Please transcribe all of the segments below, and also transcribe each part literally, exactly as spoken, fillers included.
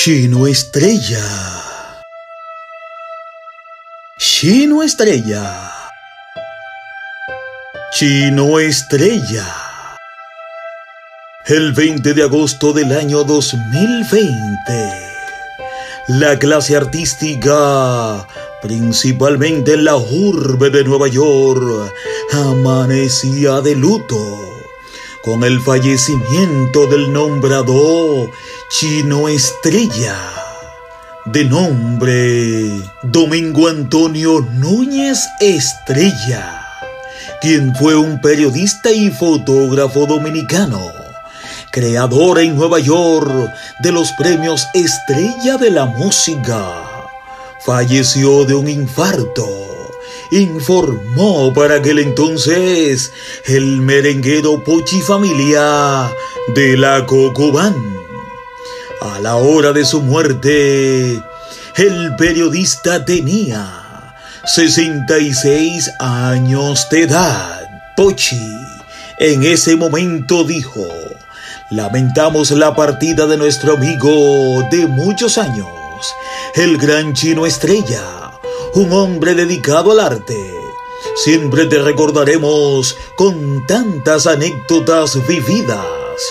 Chino Estrella. Chino Estrella. Chino Estrella. El veinte de agosto del año dos mil veinte, la clase artística, principalmente en la urbe de Nueva York, amanecía de luto con el fallecimiento del nombrado Chino Estrella, de nombre Domingo Antonio Núñez Estrella, quien fue un periodista y fotógrafo dominicano, creador en Nueva York de los premios Estrella de la Música. Falleció de un infarto, informó para aquel entonces el merenguero Pochi Familia de la Cocobán. A la hora de su muerte, el periodista tenía sesenta y seis años de edad. Pochi en ese momento dijo: lamentamos la partida de nuestro amigo de muchos años, el gran Chino Estrella, un hombre dedicado al arte. Siempre te recordaremos con tantas anécdotas vividas,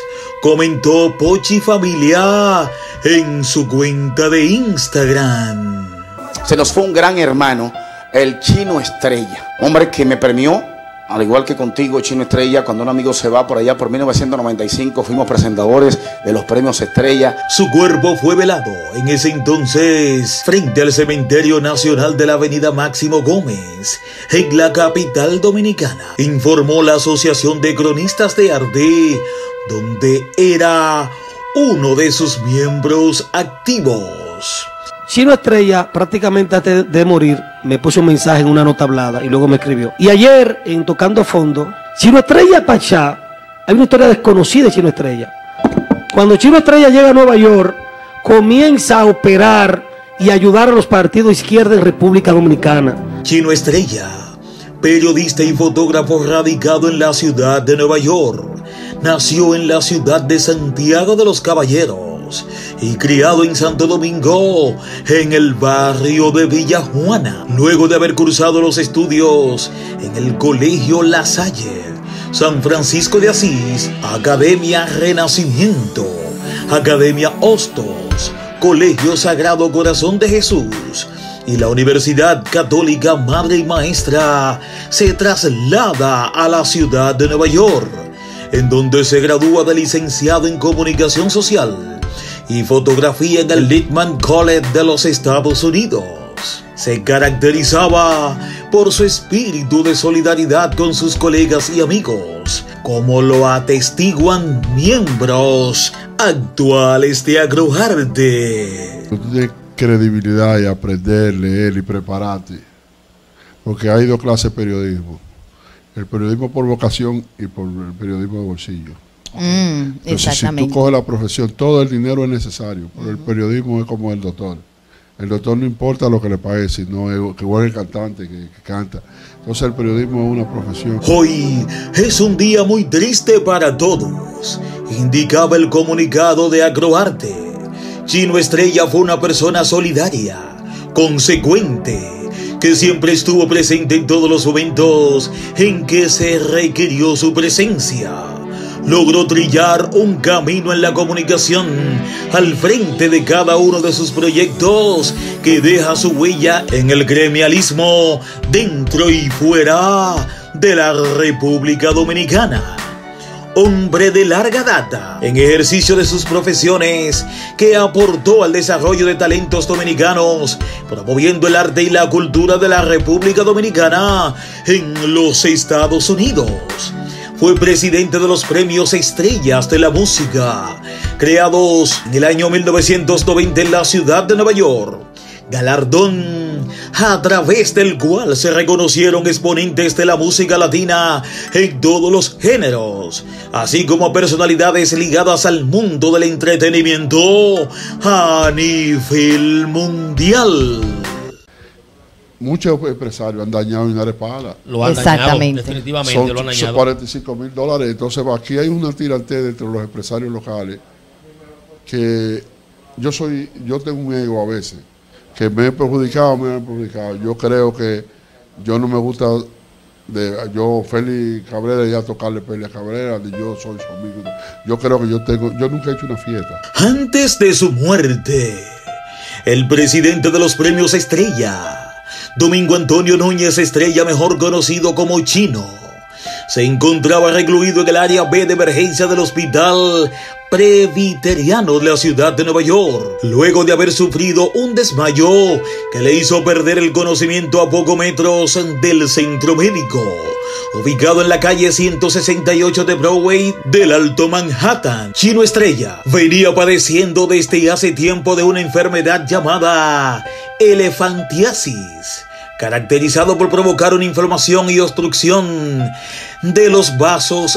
comentó Pochi Familia en su cuenta de Instagram. Se nos fue un gran hermano, el Chino Estrella, hombre que me premió, al igual que contigo, Chino Estrella. Cuando un amigo se va por allá por mil novecientos noventa y cinco, fuimos presentadores de los premios Estrella. Su cuerpo fue velado en ese entonces frente al Cementerio Nacional de la Avenida Máximo Gómez, en la capital dominicana, informó la Asociación de Cronistas de Arte, donde era uno de sus miembros activos. Chino Estrella, prácticamente antes de morir, me puso un mensaje en una nota hablada y luego me escribió. Y ayer, en Tocando Fondo, Chino Estrella Pachá, hay una historia desconocida de Chino Estrella. Cuando Chino Estrella llega a Nueva York, comienza a operar y ayudar a los partidos de izquierda en República Dominicana. Chino Estrella, periodista y fotógrafo radicado en la ciudad de Nueva York, nació en la ciudad de Santiago de los Caballeros y criado en Santo Domingo, en el barrio de Villa Juana. Luego de haber cursado los estudios en el Colegio La Salle, San Francisco de Asís, Academia Renacimiento, Academia Hostos, Colegio Sagrado Corazón de Jesús y la Universidad Católica Madre y Maestra, se traslada a la ciudad de Nueva York, en donde se gradúa de licenciado en Comunicación Social y Fotografía en el Littman College de los Estados Unidos. Se caracterizaba por su espíritu de solidaridad con sus colegas y amigos, como lo atestiguan miembros actuales de Agroarte. Tú tienes credibilidad y aprender, leer y prepararte, porque hay dos clases de periodismo: el periodismo por vocación y por el periodismo de bolsillo. Mm, Entonces, exactamente. si tú coges la profesión, todo el dinero es necesario, pero el periodismo es como el doctor. El doctor no importa lo que le pague, sino que juegue el cantante, que, que canta. Entonces el periodismo es una profesión. Hoy es un día muy triste para todos, indicaba el comunicado de Agroarte. Chino Estrella fue una persona solidaria, consecuente, que siempre estuvo presente en todos los momentos en que se requirió su presencia. Logró trillar un camino en la comunicación al frente de cada uno de sus proyectos, que deja su huella en el gremialismo dentro y fuera de la República Dominicana. Hombre de larga data en ejercicio de sus profesiones, que aportó al desarrollo de talentos dominicanos, promoviendo el arte y la cultura de la República Dominicana en los Estados Unidos. Fue presidente de los premios Estrellas de la Música, creados en el año mil novecientos noventa en la ciudad de Nueva York. Galardón a través del cual se reconocieron exponentes de la música latina en todos los géneros, así como personalidades ligadas al mundo del entretenimiento a nivel mundial. Muchos empresarios han dañado Linares Pala. Lo han Exactamente. dañado, definitivamente Son, lo han son dañado. cuarenta y cinco mil dólares. Entonces aquí hay una tirantez entre los empresarios locales que yo soy, yo tengo un ego a veces, que me he perjudicado, me he perjudicado. Yo creo que yo no me gusta, de yo, Félix Cabrera, ya tocarle pelea a Cabrera, ni yo soy su amigo. Yo creo que yo tengo, yo nunca he hecho una fiesta. Antes de su muerte, el presidente de los premios Estrella, Domingo Antonio Núñez Estrella, mejor conocido como Chino, se encontraba recluido en el área B de emergencia del Hospital Presbiteriano de la ciudad de Nueva York, luego de haber sufrido un desmayo que le hizo perder el conocimiento a pocos metros del centro médico, ubicado en la calle ciento sesenta y ocho de Broadway del Alto Manhattan. Chino Estrella venía padeciendo desde hace tiempo de una enfermedad llamada elefantiasis, caracterizado por provocar una inflamación y obstrucción de los vasos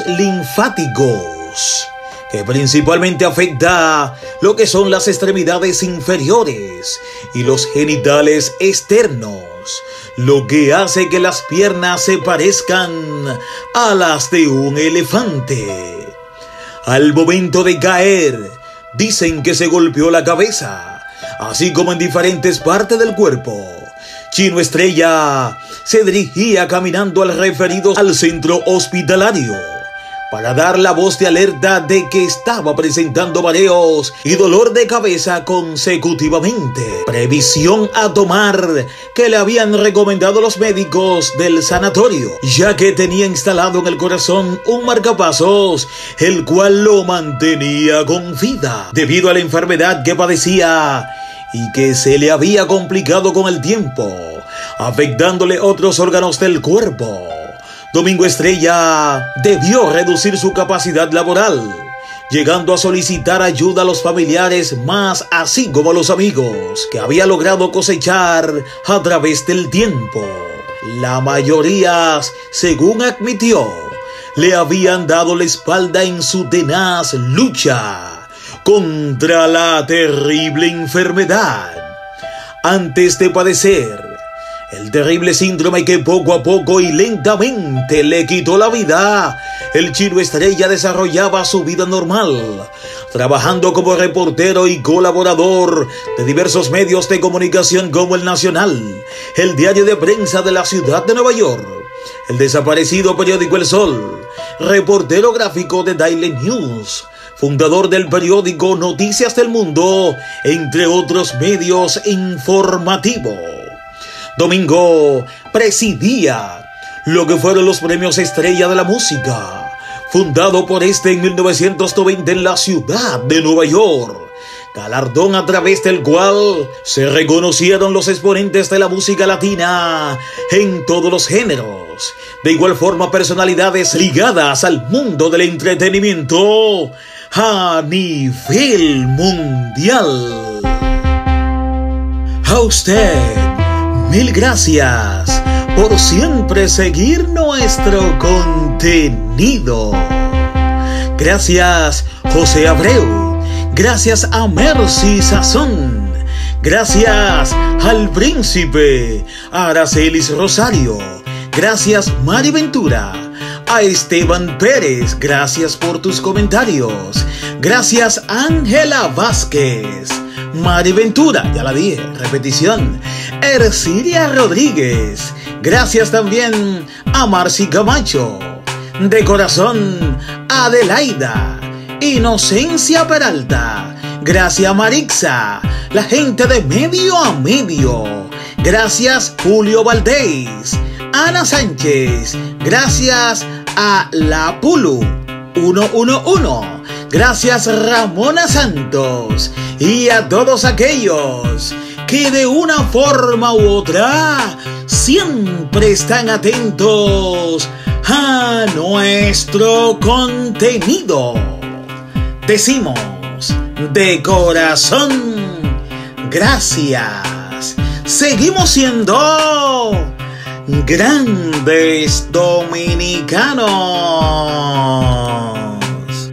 linfáticos, que principalmente afecta lo que son las extremidades inferiores y los genitales externos, lo que hace que las piernas se parezcan a las de un elefante. Al momento de caer, dicen que se golpeó la cabeza, así como en diferentes partes del cuerpo. Chino Estrella se dirigía caminando al referido al centro hospitalario para dar la voz de alerta de que estaba presentando mareos y dolor de cabeza consecutivamente, previsión a tomar que le habían recomendado los médicos del sanatorio, ya que tenía instalado en el corazón un marcapasos, el cual lo mantenía con vida debido a la enfermedad que padecía y que se le había complicado con el tiempo, afectándole otros órganos del cuerpo. Domingo Estrella debió reducir su capacidad laboral, llegando a solicitar ayuda a los familiares, más así como a los amigos que había logrado cosechar a través del tiempo. La mayoría, según admitió, le habían dado la espalda en su tenaz lucha contra la terrible enfermedad. Antes de padecer el terrible síndrome que poco a poco y lentamente le quitó la vida, el Chino Estrella desarrollaba su vida normal, trabajando como reportero y colaborador de diversos medios de comunicación como El Nacional, el diario de prensa de la ciudad de Nueva York, el desaparecido periódico El Sol, reportero gráfico de Daily News, fundador del periódico Noticias del Mundo, entre otros medios informativos. Domingo presidía lo que fueron los premios Estrella de la Música, fundado por este en mil novecientos noventa en la ciudad de Nueva York, galardón a través del cual se reconocieron los exponentes de la música latina en todos los géneros. De igual forma, personalidades ligadas al mundo del entretenimiento a nivel mundial. A usted, mil gracias por siempre seguir nuestro contenido. Gracias, José Abreu. Gracias a Mercy Sazón. Gracias al Príncipe Aracelis Rosario. Gracias, Mari Ventura. A Esteban Pérez, gracias por tus comentarios. Gracias, Ángela Vázquez. Mari Ventura, ya la dije, repetición. Ercilia Rodríguez, gracias también a Marcy Camacho. De corazón, Adelaida. Inocencia Peralta, gracias Marixa. La gente de Medio a Medio, gracias Julio Valdés. Ana Sánchez, gracias a La Pulu uno uno uno. Gracias Ramona Santos y a todos aquellos que de una forma u otra siempre están atentos a nuestro contenido. Decimos de corazón, gracias. Seguimos siendo grandes dominicanos.